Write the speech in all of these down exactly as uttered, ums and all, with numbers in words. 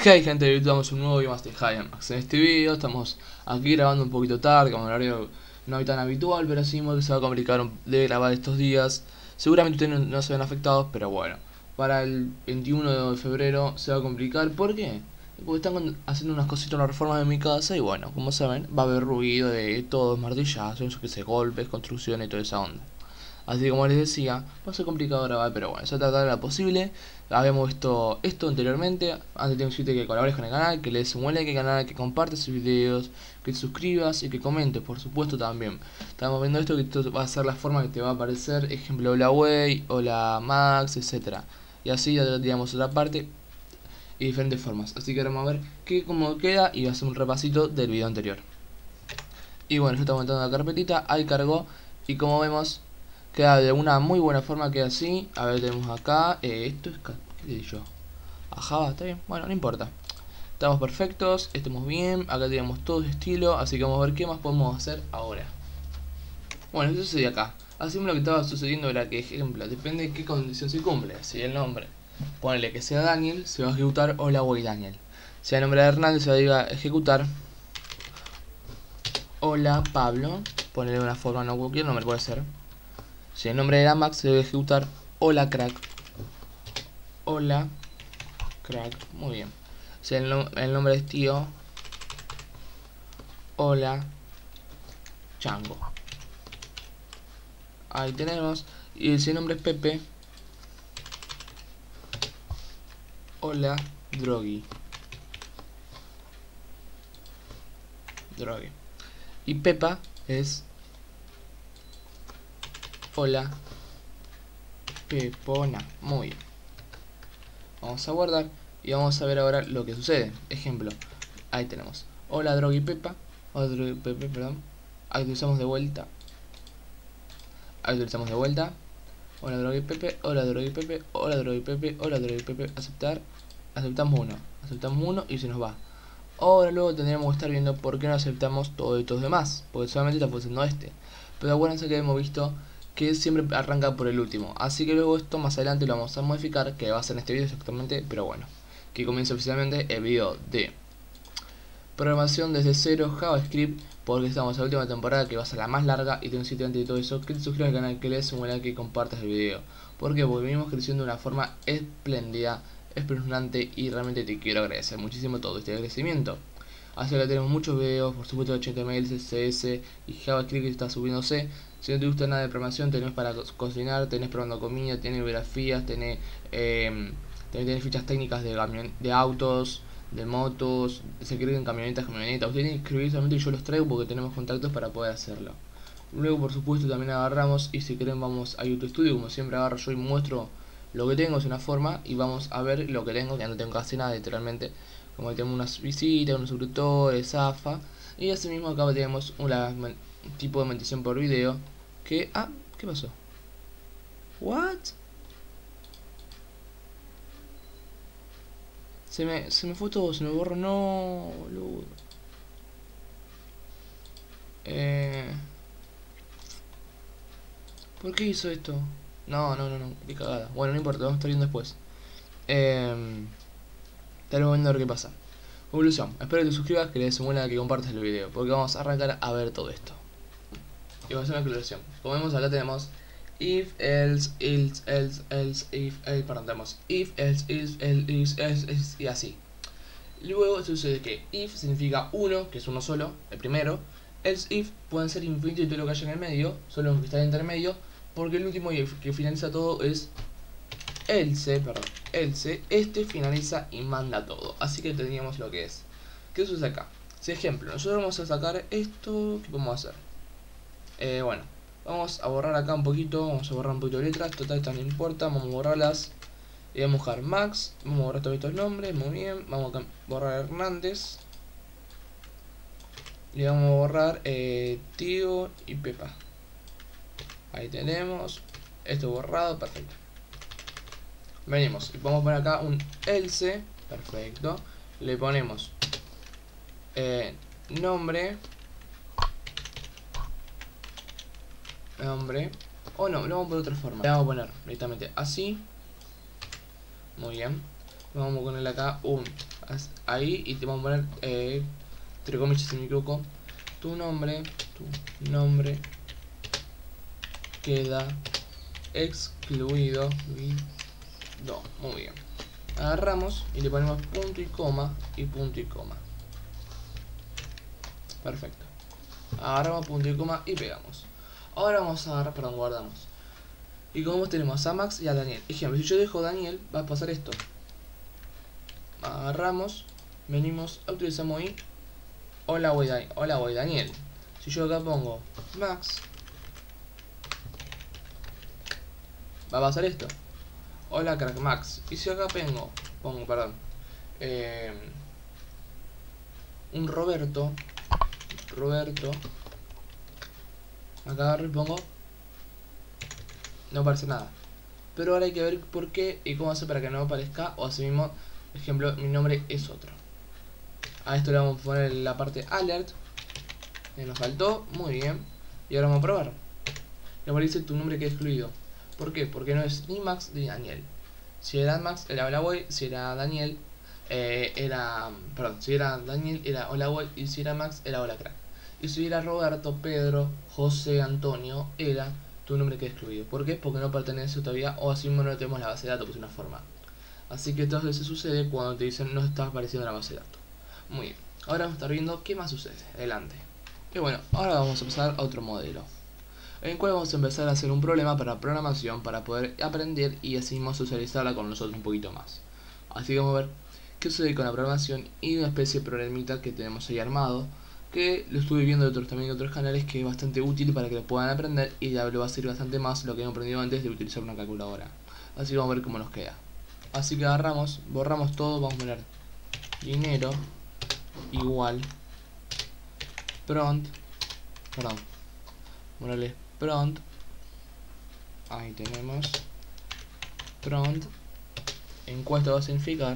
Hey gente de YouTube, damos un nuevo video más de Hyamax. En este video estamos aquí grabando un poquito tarde, como un horario no tan habitual, pero así que se va a complicar de grabar estos días. Seguramente ustedes no, no se ven afectados, pero bueno, para el veintiuno de febrero se va a complicar. ¿Por qué? Porque están haciendo unas cositas, unas reformas en mi casa y bueno, como saben, va a haber ruido de todos martillazos, que se golpes, construcción y toda esa onda. Así que como les decía, va a ser complicado grabar, pero bueno, se va a tratar de lo posible. Habíamos visto esto anteriormente. Antes tengo que decirte que colabores con el canal, que le des un like al canal, que compartas sus videos, que te suscribas y que comentes, por supuesto también. Estamos viendo esto, que esto va a ser la forma que te va a aparecer, ejemplo, hola Way, hola Max, etcétera. Y así ya digamos otra parte y diferentes formas. Así que ahora vamos a ver qué cómo queda y va a hacer un repasito del video anterior. Y bueno, yo estaba montando la carpetita, ahí cargó y como vemos queda de una muy buena forma, queda así. A ver, tenemos acá, eh, esto es, ¿qué le yo? Ajá, está bien, bueno, no importa. Estamos perfectos, estamos bien, acá tenemos todo de estilo, así que vamos a ver qué más podemos hacer ahora. Bueno, eso sucede acá. Así lo que estaba sucediendo era que, ejemplo, depende de qué condición se cumple. Si el nombre, ponele que sea Daniel, se va a ejecutar hola voy Daniel. Si el nombre de Hernández, se va a ejecutar hola Pablo, ponele de una forma, no cualquier nombre puede ser. Si el nombre era Max, se debe ejecutar hola crack. Hola crack, muy bien. Si el, no el nombre es tío, hola chango. Ahí tenemos. Y si el nombre es Pepe, hola drogui. Drogui. Y Pepa es hola Pepona. Muy bien. Vamos a guardar y vamos a ver ahora lo que sucede. Ejemplo, ahí tenemos hola Drogui Pepa, hola Drogui Pepe, perdón. Actualizamos de vuelta. Actualizamos de vuelta. Hola Drogui Pepe, hola Drogui Pepe, hola Drogui Pepe, hola Drogui Pepe, aceptar. Aceptamos uno, aceptamos uno y se nos va. Ahora luego tendríamos que estar viendo por qué no aceptamos todos estos demás, porque solamente está funcionando este. Pero acuérdense que hemos visto que siempre arranca por el último, así que luego esto más adelante lo vamos a modificar, que va a ser en este video exactamente, pero bueno, que comienza oficialmente el video de programación desde cero JavaScript, porque estamos en la última temporada que va a ser la más larga y tengo un sitio antes de todo eso, que te suscribas al canal, que le des un like, que compartas el video, porque venimos creciendo de una forma espléndida, espeluznante y realmente te quiero agradecer muchísimo todo este agradecimiento. Así que tenemos muchos videos, por supuesto H T M L, C S S y JavaScript que está subiéndose. Si no te gusta nada de programación, tenés para cocinar, tenés probando comida, tenés biografías, tenés, eh, tenés fichas técnicas de, de autos, de motos, se creen camionetas, camionetas. Ustedes tienen que escribir solamente y yo los traigo porque tenemos contactos para poder hacerlo. Luego por supuesto también agarramos y si quieren vamos a YouTube Studio, como siempre agarro yo y muestro lo que tengo es una forma y vamos a ver lo que tengo, que no tengo casi nada literalmente. Como que tenemos unas visitas, unos suscriptores, zafa. Y así mismo acá tenemos un tipo de monetización por video. Que, ah, ¿qué pasó? What? Se me, se me fue todo, se me borró, no, boludo. Eh... ¿Por qué hizo esto? No, no, no, no, qué cagada. Bueno, no importa, vamos a estar viendo después. Eh... Estaremos viendo a ver qué pasa. Conclusión, espero que te suscribas, que le des un like, que compartas el video, porque vamos a arrancar a ver todo esto. Y vamos a hacer una conclusión. Como vemos acá tenemos if, else, else, else, else, if, else, perdón, tenemos if, else, else, else, else, else, y así. Luego sucede que if significa uno, que es uno solo, el primero. Else if pueden ser infinito y todo lo que haya en el medio, solo lo que está entre medio, porque el último que finaliza todo es else, perdón, else, este finaliza y manda todo. Así que teníamos lo que es. ¿Qué sucede acá? Si ejemplo, nosotros vamos a sacar esto, ¿qué podemos hacer? Eh, bueno, vamos a borrar acá un poquito, vamos a borrar un poquito de letras, total esto no importa, vamos a borrarlas. Y vamos a buscar Max, vamos a borrar todos estos nombres, muy bien, vamos a borrar Hernández. Y vamos a borrar eh, Tío y Pepa. Ahí tenemos, esto borrado, perfecto. Venimos y podemos poner acá un else, perfecto. Le ponemos eh, nombre, nombre, o no, lo vamos a poner de otra forma. Le vamos a poner directamente así. Muy bien. Vamos a ponerle acá un ahí, y te vamos a poner, eh, entre comillas si me equivoco, tu nombre, tu nombre queda excluido. No, muy bien. Agarramos y le ponemos punto y coma y punto y coma. Perfecto. Agarramos punto y coma y pegamos. Ahora vamos a agarrar, perdón, guardamos. Y como tenemos a Max y a Daniel. Ejemplo, si yo dejo Daniel, va a pasar esto. Agarramos, venimos, utilizamos y hola, voy Daniel. Hola, voy Daniel. Si yo acá pongo Max, va a pasar esto. Hola, crack Max. Y si acá pongo, pongo, perdón, eh, un Roberto, Roberto, acá agarro y pongo, no aparece nada. Pero ahora hay que ver por qué y cómo hacer para que no aparezca. O así mismo, por ejemplo, mi nombre es otro. A esto le vamos a poner la parte alert. Eh, nos faltó, muy bien. Y ahora vamos a probar. Le aparece tu nombre que es excluido. ¿Por qué? Porque no es ni Max ni Daniel. Si era Max era hola boy, si era Daniel eh, era, perdón, si era Daniel era hola boy, y si era Max era hola crack. Y si era Roberto, Pedro, José, Antonio, era tu nombre que es excluido. ¿Por qué? Porque no pertenece todavía, o así mismo no tenemos la base de datos, pues una forma. Así que todo eso sucede cuando te dicen no está apareciendo en la base de datos. Muy bien, ahora vamos a estar viendo qué más sucede. Adelante. Y bueno, ahora vamos a pasar a otro modelo, en el cual vamos a empezar a hacer un problema para programación para poder aprender y así mismo socializarla con nosotros un poquito más. Así que vamos a ver qué sucede con la programación y una especie de problemita que tenemos ahí armado, que lo estuve viendo de otros, también de otros canales, que es bastante útil para que lo puedan aprender y ya lo va a servir bastante más lo que hemos aprendido antes de utilizar una calculadora. Así que vamos a ver cómo nos queda. Así que agarramos, borramos todo, vamos a poner dinero igual prompt, perdón, ponerle prompt, ahí tenemos prompt, encuesta va a significar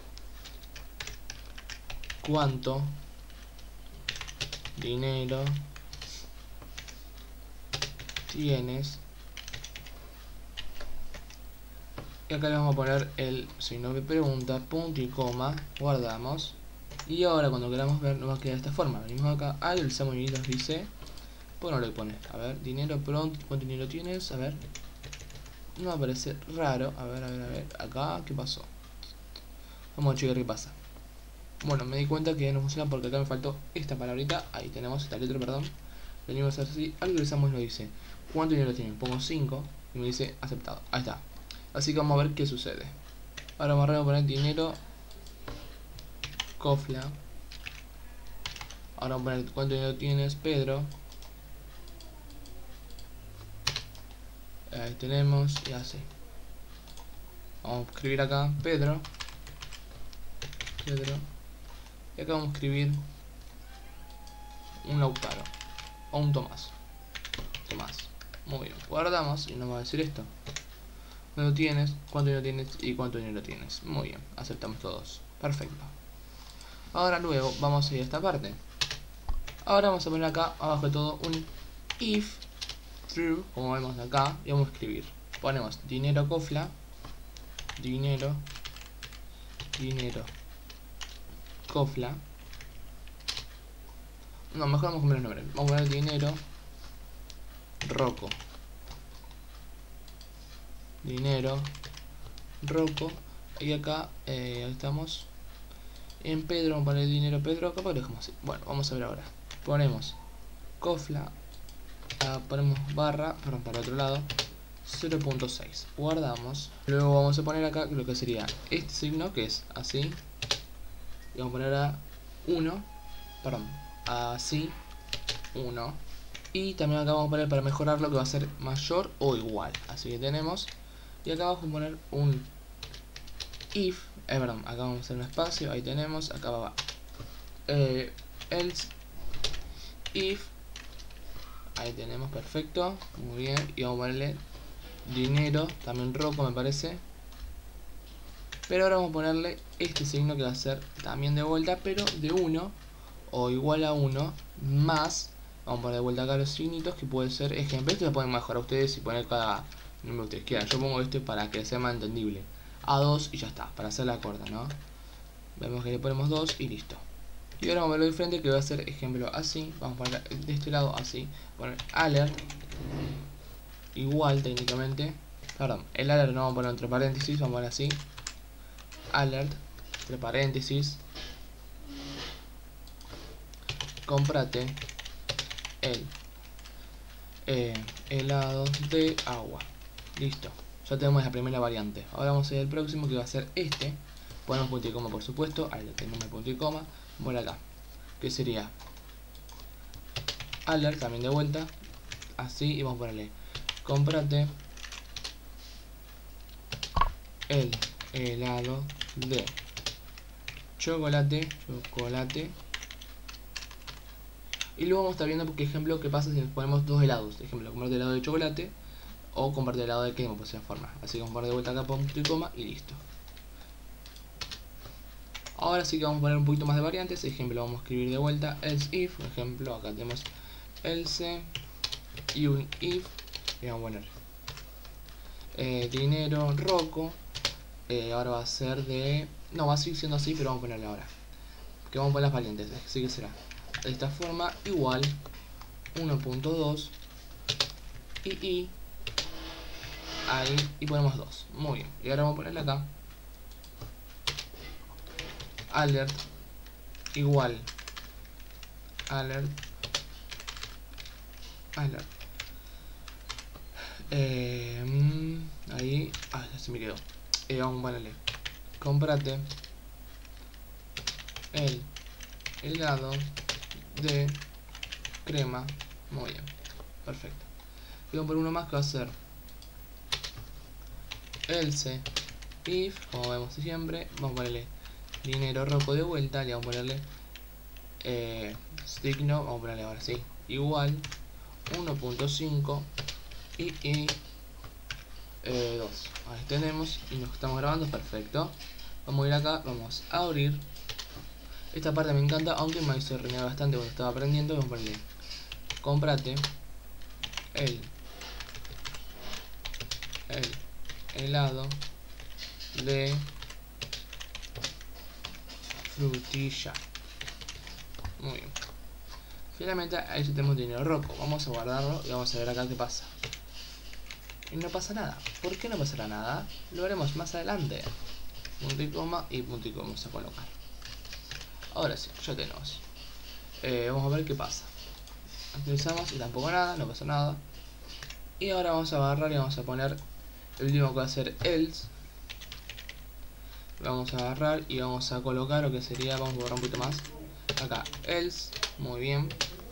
cuánto dinero tienes, y acá le vamos a poner el signo de pregunta, punto y coma, guardamos. Y ahora cuando queramos ver nos va a quedar de esta forma. Venimos acá, actualizamos y nos dice, pues no le pone, a ver, dinero pronto, ¿cuánto dinero tienes? A ver, no aparece raro, a ver, a ver, a ver, acá, ¿qué pasó? Vamos a checar qué pasa. Bueno, me di cuenta que no funciona porque acá me faltó esta palabrita, ahí tenemos esta letra, perdón. Venimos así, actualizamos y nos dice, ¿cuánto dinero tienes? Pongo cinco y me dice aceptado, ahí está. Así que vamos a ver qué sucede. Ahora vamos a poner dinero Cofla. Ahora vamos a poner cuánto dinero tienes, Pedro. Ahí tenemos, y así. Vamos a escribir acá, Pedro. Pedro. Y acá vamos a escribir un Lautaro. O un Tomás. Tomás. Muy bien. Guardamos y nos va a decir esto. ¿Cuánto tienes? ¿Cuánto dinero tienes? Y cuánto dinero tienes. Muy bien. Aceptamos todos. Perfecto. Ahora luego vamos a ir a esta parte. Ahora vamos a poner acá abajo de todo un if true, como vemos acá, y vamos a escribir. Ponemos dinero cofla, dinero, dinero cofla. No, mejor vamos a poner el nombre. Vamos a poner dinero Rocco. Dinero Rocco. Y acá eh, estamos en Pedro, vamos a poner dinero Pedro, acá lo dejamos así. Bueno, vamos a ver ahora. Ponemos cofla, uh, ponemos barra, perdón, para el otro lado, cero punto seis. Guardamos. Luego vamos a poner acá lo que sería este signo, que es así. Y vamos a poner a uno, perdón, así, uno. Y también acá vamos a poner para mejorarlo que va a ser mayor o igual. Así que tenemos. Y acá vamos a poner un if, eh, perdón, acá vamos a hacer un espacio, ahí tenemos, acá va eh, else if, ahí tenemos, perfecto, muy bien. Y vamos a ponerle dinero, también Rocco me parece. Pero ahora vamos a ponerle este signo que va a ser también de vuelta, pero de uno o igual a uno más. Vamos a poner de vuelta acá los signitos, que puede ser ejemplo. Esto lo pueden mejorar ustedes y poner cada número que ustedes quieran. Yo pongo este para que sea más entendible. A dos y ya está, para hacer la corta, ¿no? Vemos que le ponemos dos y listo. Y ahora vamos a ver lo diferente, que va a ser ejemplo así. Vamos a poner de este lado así. Poner alert. Igual técnicamente. Perdón, el alert no vamos a poner entre paréntesis, vamos a poner así. Alert, entre paréntesis. Cómprate el eh, helado de agua. Listo. Ya tenemos la primera variante. Ahora vamos a ir al próximo, que va a ser este. Ponemos punto y coma, por supuesto. Ahí lo tenemos el punto y coma. Por acá, que sería alert, también de vuelta. Así, y vamos a ponerle cómprate el helado de chocolate. Chocolate. Y luego vamos a estar viendo, por ejemplo, qué pasa si nos ponemos dos helados. Por ejemplo, comprarte helado de chocolate o comprarte helado de crema, por esa forma. Así que vamos a poner de vuelta acá punto y coma y listo. Ahora sí que vamos a poner un poquito más de variantes. Ejemplo, vamos a escribir de vuelta else if. Por ejemplo, acá tenemos else y un if. Y vamos a poner eh, dinero roco. Eh, ahora va a ser de... No, va a seguir siendo así, pero vamos a ponerle ahora. Que vamos a poner las variantes. Así que será de esta forma, igual uno punto dos y y ahí, y ponemos dos. Muy bien. Y ahora vamos a ponerle acá alert igual alert alert eh, ahí, ah, ya se me quedó. Eh, vamos a ponerle cómprate el helado de crema. Muy bien, perfecto. Y vamos a poner uno más que va a ser else if, como vemos siempre. Vamos a ponerle dinero roco de vuelta. Le vamos a ponerle eh, signo, vamos a ponerle ahora sí, igual uno punto cinco y, y eh, dos. Ahí tenemos y nos estamos grabando, perfecto. Vamos a ir acá, vamos a abrir. Esta parte me encanta, aunque me hizo renegar bastante cuando estaba aprendiendo. Vamos a ponerle cómprate el el helado de frutilla. Muy bien. Finalmente ahí ya tenemos dinero roco. Vamos a guardarlo y vamos a ver acá qué pasa. Y no pasa nada. ¿Por qué no pasará nada? Lo haremos más adelante. Punto y coma y punto y coma vamos a colocar. Ahora sí, ya tenemos. Eh, vamos a ver qué pasa. Actualizamos y tampoco nada, no pasa nada. Y ahora vamos a agarrar y vamos a poner el último que va a ser else. Vamos a agarrar y vamos a colocar lo que sería, vamos a borrar un poquito más. Acá, else, muy bien.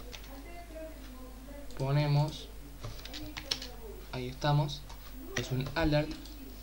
Ponemos, ahí estamos. Es un alert.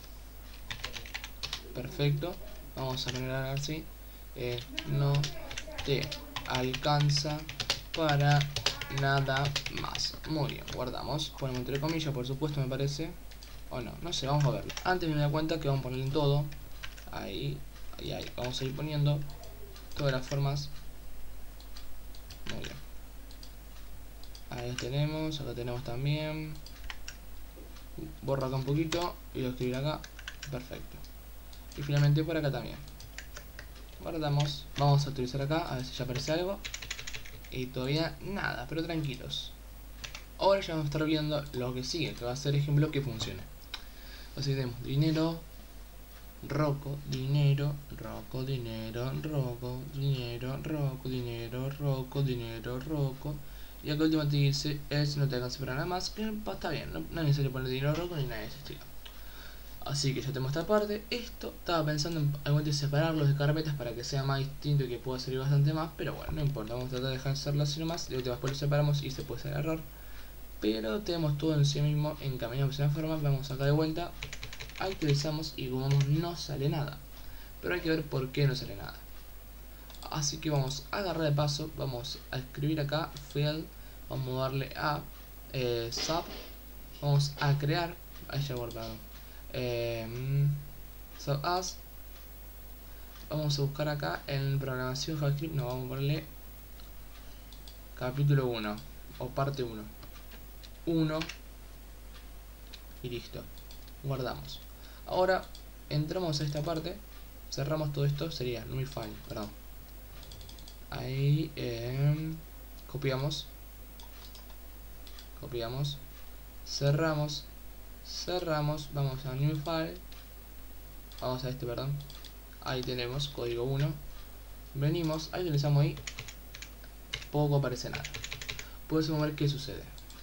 Perfecto. Vamos a poner así. Eh, no te alcanza para nada más. Muy bien, guardamos. Ponemos entre comillas, por supuesto, me parece. O no, no sé, vamos a verlo. Antes me doy cuenta que vamos a ponerle en todo. Ahí, ahí, ahí. Vamos a ir poniendo todas las formas. Muy bien. Ahí tenemos, acá tenemos también. Borro acá un poquito y lo escribir acá. Perfecto. Y finalmente por acá también. Guardamos. Vamos a utilizar acá, a ver si ya aparece algo. Y todavía nada, pero tranquilos. Ahora ya vamos a estar viendo lo que sigue, que va a ser ejemplo que funcione. Así tenemos dinero roco, dinero, roco, dinero, roco, dinero, roco, dinero, roco, dinero, roco. Y acá último te dice, es no te alcanza para nada más, que está bien, no, no es necesario poner dinero roco ni nada de ese estilo. Así que ya tenemos esta parte. Esto estaba pensando en algún momento separarlos de carpetas para que sea más distinto y que pueda servir bastante más, pero bueno, no importa, vamos a tratar de dejar hacerlo así nomás. De última después lo separamos y se puede hacer error. Pero tenemos todo en sí mismo encaminado de una forma. Vamos acá de vuelta, actualizamos y como vemos no sale nada. Pero hay que ver por qué no sale nada. Así que vamos a agarrar de paso, vamos a escribir acá field, vamos a darle a eh, sub, vamos a crear, ahí ya guardado, eh, sub as, vamos a buscar acá en programación JavaScript, nos vamos a ponerle capítulo uno o parte uno, uno y listo, guardamos. Ahora entramos a esta parte cerramos todo esto, sería numify, perdón. Ahí, eh, copiamos, copiamos, cerramos, cerramos, vamos a numify, vamos a este, perdón. Ahí tenemos código uno. Venimos, ahí utilizamos ahí, poco aparece nada. Podemos ver qué sucede.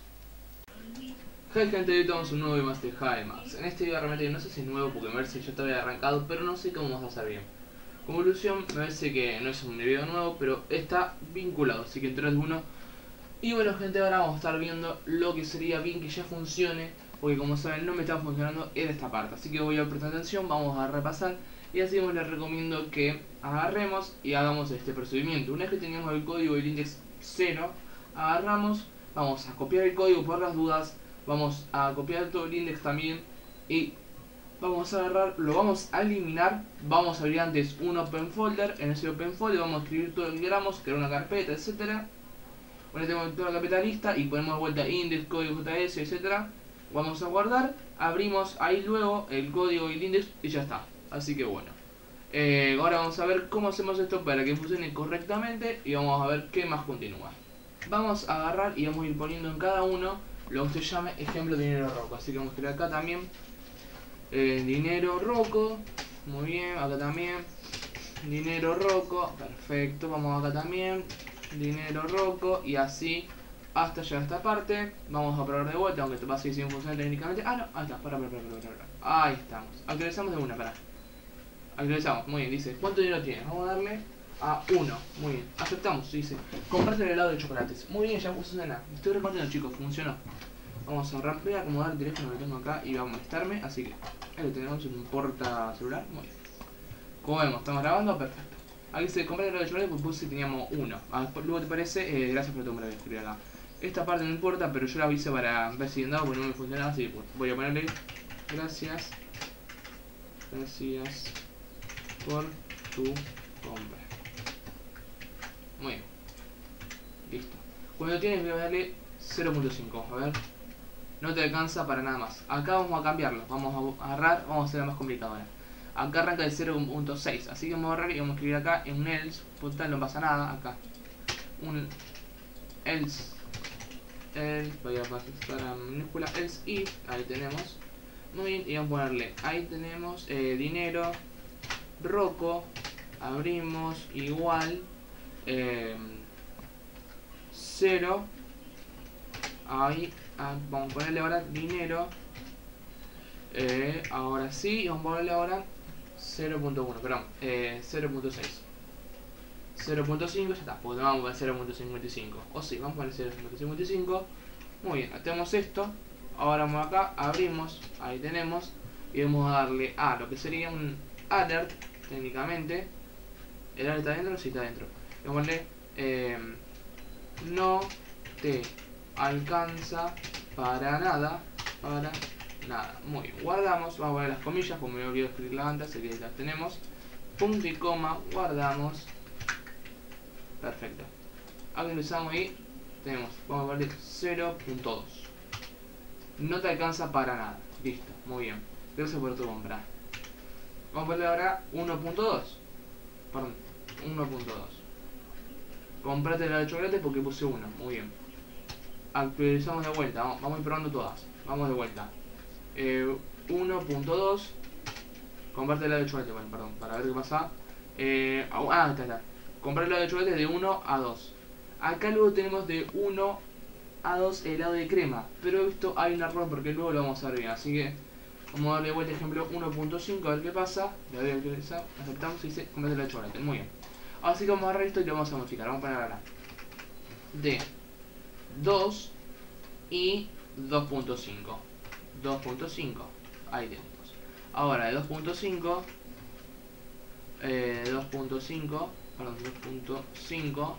Hey gente, hoy estamos un nuevo video más de Himax. En este video realmente no sé si es nuevo porque me parece que yo te había arrancado, pero no sé cómo vamos a hacer bien. Como ilusión me parece que no es un video nuevo, pero está vinculado, así que en tres, dos, uno. Y bueno gente, ahora vamos a estar viendo lo que sería bien que ya funcione, porque como saben no me estaba funcionando en esta parte. Así que voy a prestar atención, vamos a repasar y así les recomiendo que agarremos y hagamos este procedimiento. Una vez que tengamos el código del index cero, agarramos, vamos a copiar el código por las dudas. Vamos a copiar todo el index también y vamos a agarrar, lo vamos a eliminar. Vamos a abrir antes un open folder. En ese open folder vamos a escribir todo lo que queramos, crear una carpeta, etcétera. Bueno, tenemos toda la carpeta lista y ponemos de vuelta index, código J S, etcétera. Vamos a guardar, abrimos ahí luego el código y el index y ya está. Así que bueno, eh, ahora vamos a ver cómo hacemos esto para que funcione correctamente y vamos a ver qué más continúa. Vamos a agarrar y vamos a ir poniendo en cada uno lo que se llame ejemplo de dinero roco. Así que vamos a crear acá también eh, dinero roco. Muy bien, acá también dinero roco. Perfecto, vamos acá también dinero roco. Y así hasta llegar a esta parte. Vamos a probar de vuelta, aunque te va a seguir sin funcionar técnicamente. Ah, no, ahí está, para, para, para, para, para. Ahí estamos, actualizamos de una, para. Actualizamos, muy bien, dice ¿cuánto dinero tienes? Vamos a darle a uno, muy bien, aceptamos, dice comprarte el helado de chocolates. Muy bien, ya funciona, estoy recorriendo chicos, funcionó. Vamos a arrancar, voy a acomodar el teléfono que tengo acá y va a molestarme, así que ahí lo tenemos en un porta celular, muy bien. Como vemos, estamos grabando, perfecto. Aquí se compra el helado de chocolate porque puse que teníamos uno. Ah, luego te parece, eh, gracias por tu nombre de escribir acá. Esta parte no importa, pero yo la avisé para ver si andaba porque no me funcionaba, así que voy a ponerle gracias. Gracias por tu compra. Muy bien. Listo. Cuando tienes voy a darle cero punto cinco. A ver. No te alcanza para nada más. Acá vamos a cambiarlo. Vamos a agarrar. Vamos a hacerlo más complicado ahora. Acá arranca el cero punto seis. Así que vamos a agarrar y vamos a escribir acá en un else. Total, no pasa nada. Acá. Un else. Else. Voy a pasar a minúscula. Else if. Ahí tenemos. Muy bien. Y vamos a ponerle. Ahí tenemos eh, dinero. Roco. Abrimos. Igual. Eh, cero. Ahí ah, vamos a ponerle ahora dinero. eh, ahora sí, vamos a ponerle ahora cero punto uno, perdón, eh, cero punto seis, cero punto cinco, ya está, porque no vamos a poner cero punto cincuenta y cinco, o sí, vamos a poner cero punto cincuenta y cinco. Muy bien, tenemos esto. Ahora vamos acá, abrimos, ahí tenemos, y vamos a darle a lo que sería un alert técnicamente. ¿El alert está dentro? Sí, está dentro. Vamos a ponerle eh, no te alcanza para nada, para nada. Muy bien, guardamos, vamos a poner las comillas, como me olvidé escribirlas antes, así que las tenemos. Punto y coma, guardamos. Perfecto. Actualizamos ahí, tenemos, vamos a ponerle cero punto dos. No te alcanza para nada. Listo, muy bien. Gracias por tu compra. Vamos a ponerle ahora uno punto dos. Perdón, uno punto dos. Comprate la de chocolate porque puse uno, muy bien. Actualizamos de vuelta, vamos, vamos a ir probando todas. Vamos de vuelta. Eh, uno punto dos. Comprate la de chocolate, bueno, perdón, para ver qué pasa. Eh, ah, está, está. Comprar helado de chocolate de uno a dos. Acá luego tenemos de uno a dos helado de crema. Pero esto hay un error porque luego lo vamos a ver bien. Así que vamos a darle de vuelta ejemplo uno punto cinco a ver qué pasa. Le doy a actualizar, aceptamos y dice comprate la de chocolate. Muy bien. Así que vamos a agarrar esto y lo vamos a modificar. Vamos a poner ahora de dos y dos punto cinco. dos punto cinco. Ahí tenemos. Ahora de dos punto cinco. Eh, dos punto cinco. Perdón, dos punto cinco.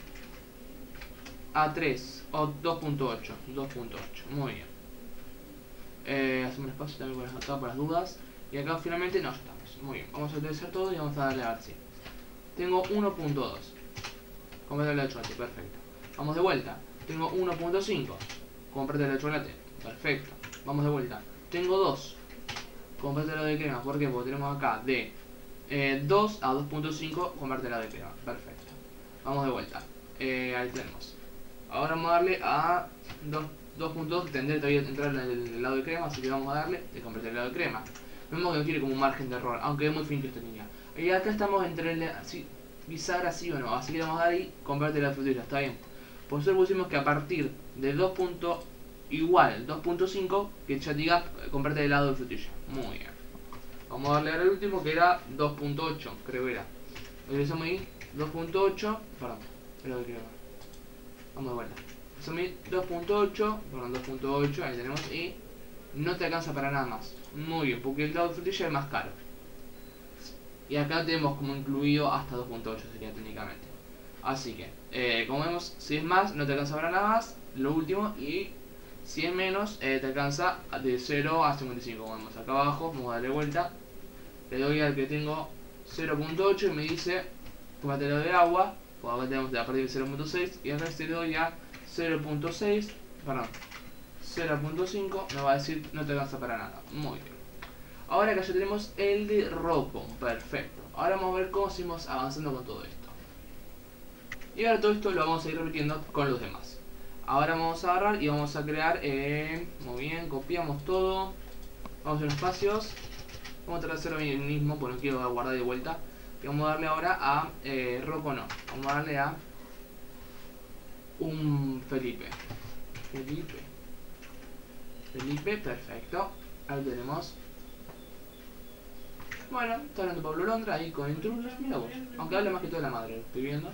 A tres. O dos punto ocho. dos punto ocho. Muy bien. Eh, hacemos un espacio también por acá por las dudas. Y acá finalmente no estamos. Muy bien. Vamos a utilizar todo y vamos a darle a ver si. Tengo uno punto dos. Comprate la chocolate, perfecto. Vamos de vuelta. Tengo uno punto cinco. Comprate la chocolate, perfecto. Vamos de vuelta. Tengo dos. Comprate la de crema, ¿por qué? Porque tenemos acá de eh, dos a dos punto cinco convierte helado de crema. Perfecto. Vamos de vuelta. Eh, ahí tenemos. Ahora vamos a darle a dos punto dos, tendré todavía entrar en el helado de crema, así que vamos a darle de convertir el helado de crema. Vemos que no tiene como un margen de error, aunque es muy finito esta línea. Y acá estamos entre el sí, bisagra sí o no, así que le vamos a dar ahí convierte la frutilla, está bien. Por eso pusimos que a partir de dos punto igual dos punto cinco que ya diga convierte el helado de frutilla. Muy bien. Vamos a darle al último que era dos punto ocho, creo que era. Regresamos ahí, dos punto ocho, perdón, helado de crema. Vamos de vuelta. dos punto ocho, perdón, dos punto ocho, ahí tenemos, y no te alcanza para nada más. Muy bien, porque el helado de frutilla es más caro. Y acá tenemos como incluido hasta dos punto ocho sería técnicamente. Así que, eh, como vemos, si es más, no te alcanza para nada más, lo último, y si es menos, eh, te alcanza de cero a cincuenta y cinco, como vemos acá abajo, vamos a darle vuelta. Le doy al que tengo cero punto ocho y me dice, tómate lo de agua, pues acá tenemos a partir de cero punto seis, y acá le doy a cero punto seis, perdón, cero punto cinco, me va a decir no te alcanza para nada. Muy bien. Ahora acá ya tenemos el de Rocco, perfecto. Ahora vamos a ver cómo seguimos avanzando con todo esto. Y ahora todo esto lo vamos a ir repitiendo con los demás. Ahora vamos a agarrar y vamos a crear, eh, muy bien, copiamos todo. Vamos a los espacios. Vamos a tratar de hacerlo bien mismo, porque no quiero guardar de vuelta. Y vamos a darle ahora a eh, Rocco, no. Vamos a darle a un Felipe. Felipe. Felipe, perfecto. Ahí tenemos. Bueno, está hablando Pablo Londra ahí con Intruders, mira vos. Aunque habla más que todo de la madre, lo estoy viendo.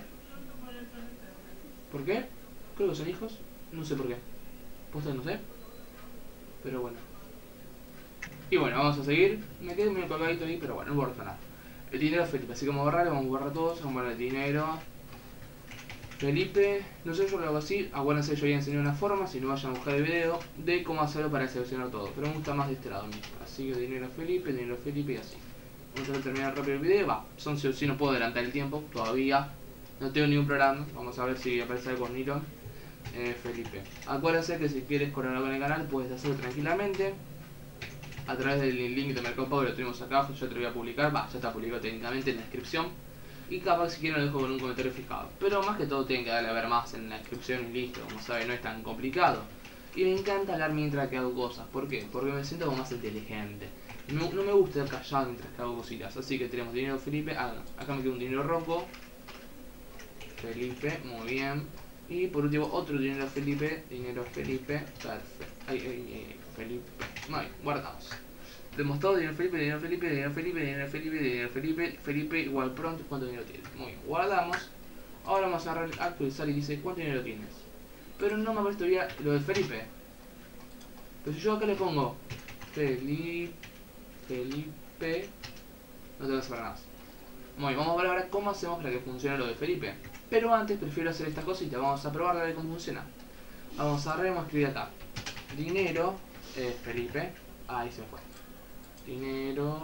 ¿Por qué? Creo que son hijos. No sé por qué. Posta no sé. Pero bueno. Y bueno, vamos a seguir. Me quedé medio colgadito ahí, pero bueno, no voy a nada. El dinero Felipe, así que vamos a borrar, vamos a borrar todos. Vamos a borrar el dinero Felipe, no sé, yo lo hago así. Acuérdense, yo ya enseñé una forma, si no vayan a buscar el video de cómo hacerlo para seleccionar todo. Pero me gusta más de este lado mismo. Así que dinero Felipe, dinero Felipe y así. Vamos a terminar rápido el video. Va, son si, si no puedo adelantar el tiempo todavía. No tengo ningún programa. Vamos a ver si aparece algo con Niro. Eh, Felipe. Acuérdense que si quieres colaborar con el canal puedes hacerlo tranquilamente a través del link de Mercado Pago, lo tenemos acá abajo, yo te lo voy a publicar. Va, ya está publicado técnicamente en la descripción. Y capaz si quieren lo dejo con un comentario fijado. Pero más que todo tienen que darle a ver más en la descripción y listo. Como saben, no es tan complicado. Y me encanta hablar mientras que hago cosas. ¿Por qué? Porque me siento como más inteligente. No, no me gusta estar callado mientras que hago cositas. Así que tenemos dinero Felipe. Ah, no. Acá me queda un dinero Rocco. Felipe, muy bien. Y por último otro dinero Felipe. Dinero Felipe. Perfecto. Ay, ay, ay, Felipe. Muy bien, guardamos. Tenemos todo, dinero Felipe, dinero Felipe, dinero Felipe, dinero Felipe, dinero Felipe, Felipe igual pronto, ¿cuánto dinero tienes? Muy bien, guardamos. Ahora vamos a actualizar y dice, ¿cuánto dinero tienes? Pero no me aparece todavía lo de Felipe. Pero si yo acá le pongo Felipe, Felipe, no te vas a saber nada. Muy bien, vamos a ver ahora cómo hacemos para que funcione lo de Felipe. Pero antes prefiero hacer esta cosita, vamos a probar a ver cómo funciona. Vamos a reescribir acá. Dinero, eh, Felipe, ahí se fue. Dinero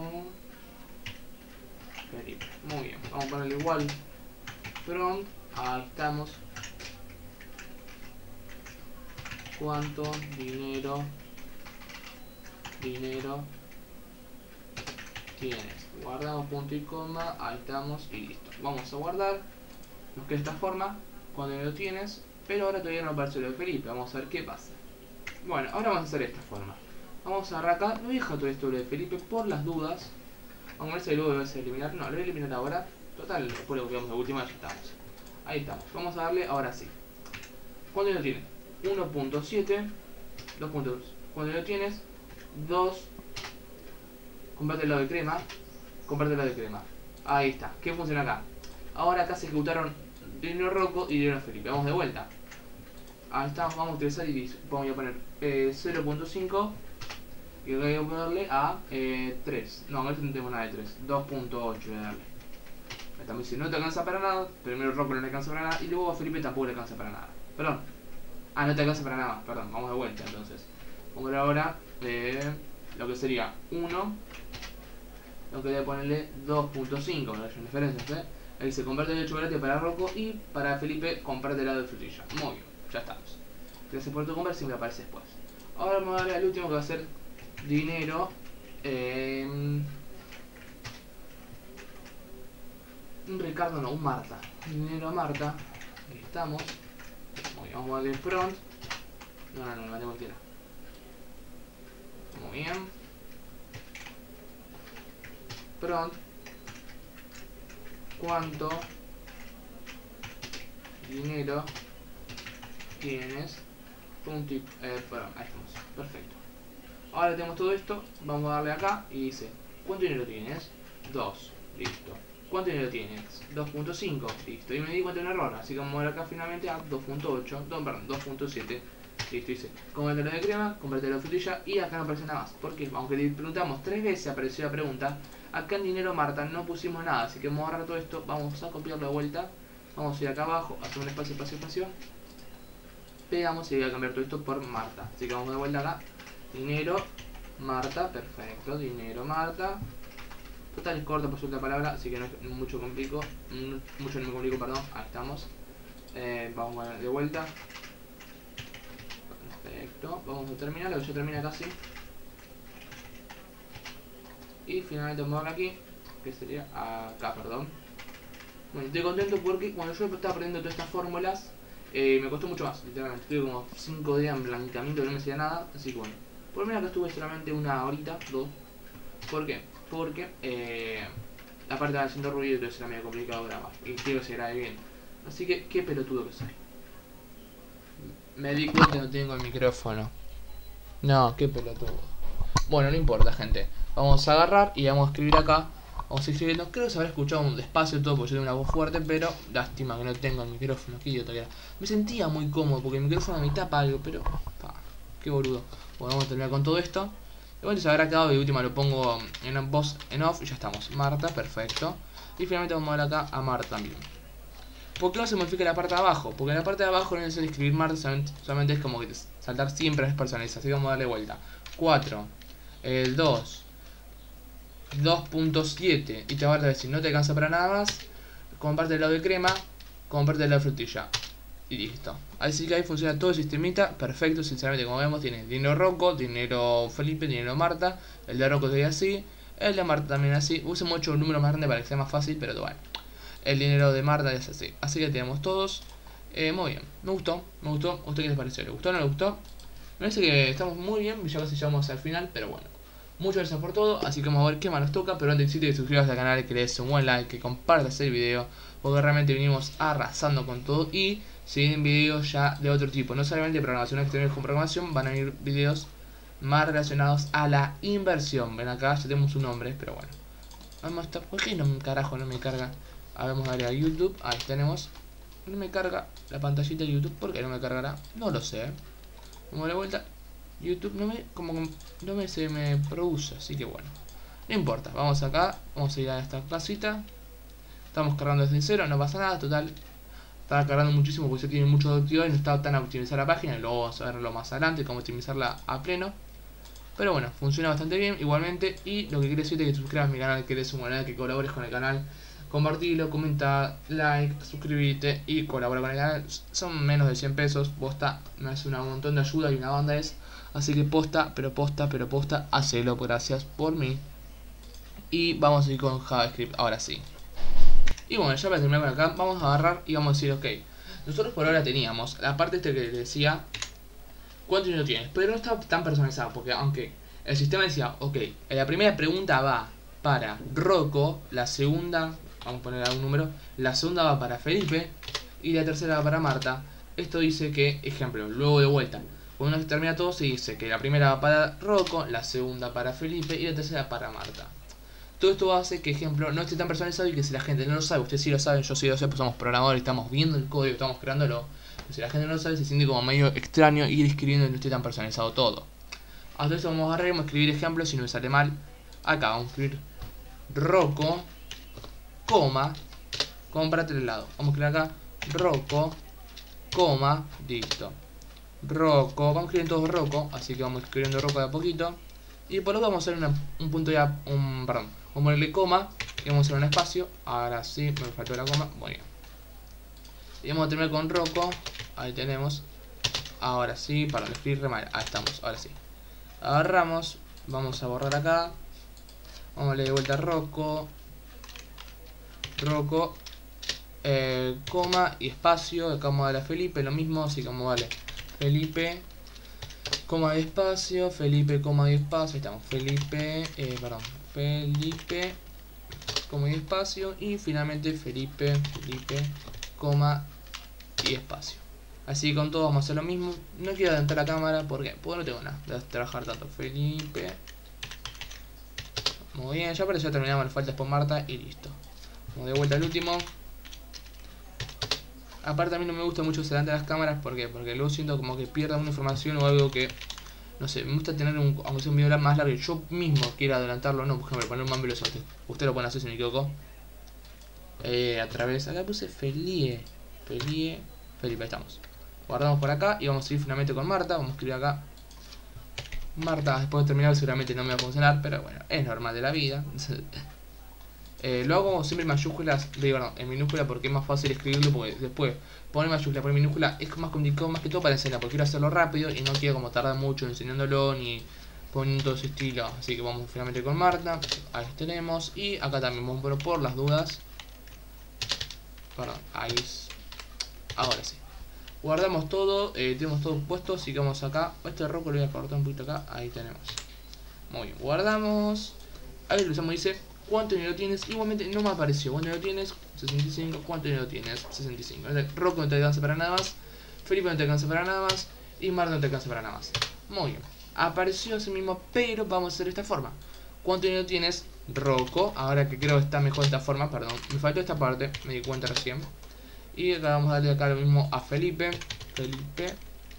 Felipe, muy bien, vamos a ponerle igual front, ahí estamos. ¿Cuánto dinero dinero tienes? Guardamos punto y coma, ahí estamos y listo. Vamos a guardar, nos queda esta forma, cuánto dinero tienes, pero ahora todavía no aparece lo de Felipe, vamos a ver qué pasa. Bueno, ahora vamos a hacer esta forma. Vamos a agarrar acá, no deja todo esto de Felipe por las dudas. Vamos a ver si luego lo voy a eliminar. No, lo voy a eliminar ahora. Total, después lo copiamos de última y ya estamos. Ahí estamos. Vamos a darle ahora sí. ¿Cuánto dinero tienes? uno punto siete. dos punto dos. ¿Cuánto dinero tienes? dos. Comparte el lado de crema. Comparte el lado de crema. Ahí está. ¿Qué funciona acá? Ahora acá se ejecutaron dinero Rocco y dinero Felipe. Vamos de vuelta. Ahí estamos. Vamos a utilizar y vamos a poner eh, cero punto cinco. Y voy a ponerle a eh, tres. No, a este no tengo nada de tres. dos punto ocho voy a darle. También si no te alcanza para nada. Primero Rocco no le alcanza para nada. Y luego a Felipe tampoco le alcanza para nada. Perdón. Ah, no te alcanza para nada más. Perdón, vamos de vuelta entonces. Vamos a ver ahora eh, lo que sería uno. Lo que voy a ponerle dos punto cinco. No hay diferencias, ¿eh? Ahí se comparte el chocolate para Rocco. Y para Felipe comparte el helado de frutilla. Muy bien, ya estamos. Gracias por tu compra, si me aparece después. Ahora vamos a darle al último que va a ser dinero eh, un Ricardo, no, un Marta. Dinero Marta. Ahí estamos. Muy bien, vamos a darle front. No, no, no, no, tengo que tirar. Muy bien. Front. ¿Cuánto dinero tienes? Un tip. Eh, perdón, ahí estamos. Perfecto. Ahora tenemos todo esto. Vamos a darle acá y dice: ¿cuánto dinero tienes? dos. Listo. ¿Cuánto dinero tienes? dos punto cinco. Listo. Y me di cuenta de un error. Así que vamos a ver acá finalmente a dos punto ocho. No, perdón, dos punto siete. Listo. Dice: cómpratelo de crema, cómpratelo de frutilla. Y acá no aparece nada más. Porque aunque le preguntamos tres veces apareció la pregunta, acá en dinero Marta no pusimos nada. Así que vamos a agarrar todo esto. Vamos a copiarlo de vuelta. Vamos a ir acá abajo. Hacemos un espacio, espacio, espacio. Pegamos y voy a cambiar todo esto por Marta. Así que vamos de vuelta acá. Dinero Marta. Perfecto. Dinero Marta. Total es corto por suelta palabra, así que no es mucho complico, mucho no me complico, perdón. Ahí estamos. Eh, vamos a de vuelta. Perfecto. Vamos a terminar, lo que ya termina casi. Y finalmente vamos a ver aquí, que sería acá, perdón. Bueno, estoy contento porque cuando yo estaba aprendiendo todas estas fórmulas, eh, me costó mucho más, literalmente. Estuve como cinco días en blanqueamiento, no me hacía nada, así que bueno. Por lo menos acá estuve solamente una horita, dos. ¿Por qué? Porque eh, la parte de haciendo ruido y todo eso era medio complicado grabar. Y quiero que se grabe bien. Así que, qué pelotudo que soy. Me di cuenta que no tengo el micrófono. No, qué pelotudo. Bueno, no importa, gente. Vamos a agarrar y vamos a escribir acá. Vamos a ir escribiendo. Creo que se habrá escuchado un despacio todo porque yo tengo una voz fuerte, pero lástima que no tengo el micrófono. Qué idiota que era. Me sentía muy cómodo porque el micrófono me tapa algo, pero... Pa, qué boludo. Bueno, vamos a terminar con todo esto. Igual se habrá quedado y última lo pongo en voz en off y ya estamos. Marta, perfecto. Y finalmente vamos a ver acá a Marta también. ¿Por qué no se modifica la parte de abajo? Porque en la parte de abajo no es necesario escribir Marta, solamente, solamente es como que saltar siempre las personas. Así que vamos a darle vuelta. cuatro, el dos, dos punto siete. Y te va a decir, no te alcanza para nada más. Comparte el lado de crema, comparte el lado de frutilla. Y listo. Así que ahí funciona todo el sistemita. Perfecto, sinceramente, como vemos, tiene dinero Rocco, dinero Felipe, dinero Marta. El de Rocco sería así. El de Marta también así. Use mucho un número más grande para que sea más fácil, pero bueno. El dinero de Marta es así. Así que tenemos todos. Eh, muy bien. Me gustó, me gustó. ¿A usted qué les pareció? ¿Le gustó o no le gustó? Me parece que estamos muy bien. Ya casi llegamos al final, pero bueno. Muchas gracias por todo. Así que vamos a ver qué más nos toca. Pero antes de que te suscribas al canal, que le des un buen like, que compartas el video. Porque realmente venimos arrasando con todo. Y si vienen videos ya de otro tipo, no solamente programación exterior con programación, van a venir videos más relacionados a la inversión. Ven acá, ya tenemos un nombre, pero bueno. Vamos a estar. ¿Por qué no me carajo no me carga? A ver, vamos a darle a YouTube. Ahí tenemos. No me carga la pantallita de YouTube. ¿Por qué no me cargará? No lo sé. Vamos a dar vuelta. YouTube no me. Como no me se me produce. Así que bueno. No importa. Vamos acá. Vamos a ir a esta casita. Estamos cargando desde cero. No pasa nada. Total. Estaba cargando muchísimo porque se tiene mucho de actividad y no estaba tan a optimizar la página. Luego vamos a verlo más adelante, cómo optimizarla a pleno. Pero bueno, funciona bastante bien igualmente. Y lo que quiero decirte es que te suscribas a mi canal, que eres un canal, que colabores con el canal. Compartilo, comenta, like, suscríbete y colabora con el canal. Son menos de cien pesos. Posta, me hace un montón de ayuda y una banda es. Así que posta, pero posta, pero posta, hacelo. Gracias por mí. Y vamos a ir con JavaScript ahora sí. Y bueno, ya para terminar con acá, vamos a agarrar y vamos a decir, ok, nosotros por ahora teníamos la parte este que decía cuánto dinero tienes, pero no está tan personalizado, porque aunque el sistema decía, ok, la primera pregunta va para Rocco, la segunda, vamos a poner algún número, la segunda va para Felipe y la tercera va para Marta. Esto dice que, ejemplo, luego de vuelta, cuando uno termina todo se dice que la primera va para Rocco, la segunda para Felipe y la tercera para Marta. Todo esto hace que, ejemplo, no esté tan personalizado y que si la gente no lo sabe, ustedes sí lo saben, yo sí lo sé, pues somos programadores, estamos viendo el código, estamos creándolo. Pero si la gente no lo sabe, se siente como medio extraño ir escribiendo y no esté tan personalizado todo. Hasta eso vamos a agarrar y vamos a escribir ejemplos, si no me sale mal. Acá vamos a escribir Rocco, coma, cómprate el helado. Vamos a escribir acá Rocco, coma, listo. Rocco, vamos a escribir todos Rocco, así que vamos escribiendo Rocco de a poquito. Y por lo que vamos a hacer una, un punto ya, un, perdón, vamos a ponerle coma y vamos a hacer un espacio. Ahora sí, me faltó la coma, muy bien. Y vamos a terminar con Rocco, ahí tenemos. Ahora sí, para escribir re mal, ahí estamos, ahora sí. Agarramos, vamos a borrar acá. Vamos a darle de vuelta a Rocco, Rocco, eh, coma y espacio. Acá vamos a darle a Felipe, lo mismo, así que vamos a darle Felipe, coma y espacio, Felipe, coma y espacio. Ahí estamos, Felipe, eh, perdón, Felipe, coma y espacio. Y finalmente Felipe, Felipe, coma y espacio. Así que con todo vamos a hacer lo mismo. No quiero adelantar la cámara, ¿por qué? Porque no tengo nada de trabajar tanto. Felipe. Muy bien, ya parece que ya terminamos las faltas por Marta y listo. Vamos de vuelta al último. Aparte a mí no me gusta mucho adelantar las cámaras, ¿por qué? Porque luego siento como que pierda una información o algo que... No sé, me gusta tener un, aunque sea un video más largo y yo mismo quiera adelantarlo, no, por ejemplo, poner un más veloz. Usted lo pueden hacer si me equivoco. Eh, a través, acá puse Felie. Felie. Felipe, ahí estamos. Guardamos por acá y vamos a ir finalmente con Marta. Vamos a escribir acá Marta. Después de terminar seguramente no me va a funcionar, pero bueno, es normal de la vida. eh, Lo hago siempre en mayúsculas, digo no, en minúscula porque es más fácil escribirlo. Porque después poner mayúscula, poner minúscula es más complicado, más que todo para enseñar. Porque quiero hacerlo rápido y no quiero como tardar mucho enseñándolo ni poniendo todo ese estilo. Así que vamos finalmente con Marta. Ahí tenemos. Y acá también vamos por, por las dudas. Perdón, ahí es. Ahora sí. Guardamos todo, eh, tenemos todo puesto, así que vamos acá. Este rojo lo voy a cortar un poquito acá, ahí tenemos. Muy bien, guardamos. Ahí lo usamos, dice, ¿cuánto dinero tienes? Igualmente no me apareció, ¿cuánto dinero tienes? sesenta y cinco, ¿cuánto dinero tienes? sesenta y cinco. Roco no te alcanza para nada más, Felipe no te alcanza para nada más, y Marta no te alcanza para nada más. Muy bien, apareció así mismo, pero vamos a hacer de esta forma. ¿Cuánto dinero tienes? Roco, ahora que creo que está mejor de esta forma, perdón, me faltó esta parte, me di cuenta recién. Y acá vamos a darle acá lo mismo a Felipe. Felipe.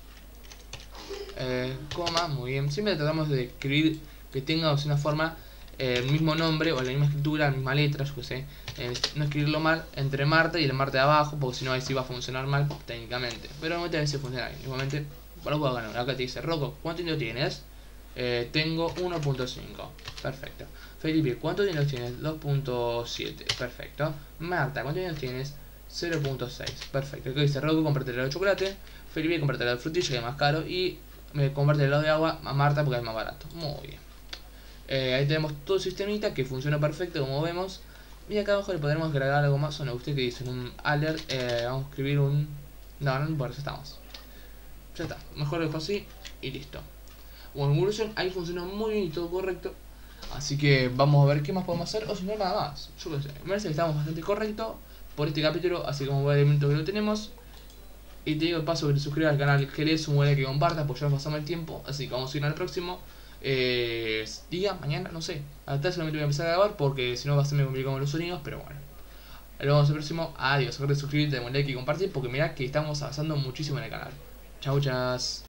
Eh, coma, muy bien. Siempre tratamos de escribir que tenga una forma, eh, el mismo nombre o la misma escritura, la misma letra, yo qué sé. Eh, no escribirlo mal entre Marta y el Marta de abajo, porque si no ahí sí va a funcionar mal técnicamente. Pero normalmente a veces funciona bien. Igualmente, por lo puedo ganar. Acá te dice, Rocco, ¿cuánto dinero tienes? Eh, tengo uno punto cinco. Perfecto. Felipe, ¿cuánto dinero tienes? dos punto siete. Perfecto. Marta, ¿cuánto dinero tienes? cero punto seis, perfecto. Aquí dice Rocco, comparte el helado de chocolate. Felipe, comparte el helado de frutilla, que es más caro. Y me comparte el helado de agua a Marta porque es más barato. Muy bien. eh, Ahí tenemos todo el sistemita que funciona perfecto, como vemos. Y acá abajo le podremos agregar algo más. O no, usted que dice un alert. eh, Vamos a escribir un... No, no importa, ya estamos. Ya está, mejor lo dejo así y listo. Bueno, en conclusión, ahí funcionó muy bien y todo correcto. Así que vamos a ver qué más podemos hacer. O si no, nada más. Yo qué sé, me parece que estamos bastante correctos por este capítulo, así como va el elemento que lo tenemos. Y te digo de paso que te suscribas al canal, que lees un like, que compartas, pues ya nos pasamos el tiempo. Así que vamos a ir al próximo eh, día, mañana, no sé. Hasta solamente voy a empezar a grabar porque si no va a ser muy complicado con los sonidos, pero bueno. Nos vemos el próximo. Adiós, acuérdate de suscribirte, de like y compartir porque mirá que estamos avanzando muchísimo en el canal. Chau, chas.